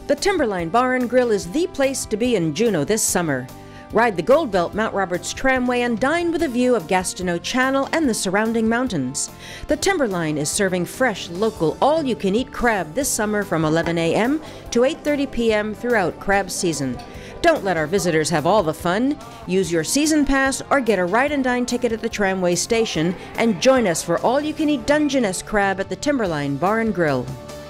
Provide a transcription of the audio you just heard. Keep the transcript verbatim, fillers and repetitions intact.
The Timberline Bar and Grill is the place to be in Juneau this summer. Ride the Gold Belt Mount Roberts Tramway and dine with a view of Gastineau Channel and the surrounding mountains. The Timberline is serving fresh, local, all-you-can-eat crab this summer from eleven a m to eight thirty p m throughout crab season. Don't let our visitors have all the fun. Use your season pass or get a ride and dine ticket at the tramway station and join us for all-you-can-eat Dungeness crab at the Timberline Bar and Grill.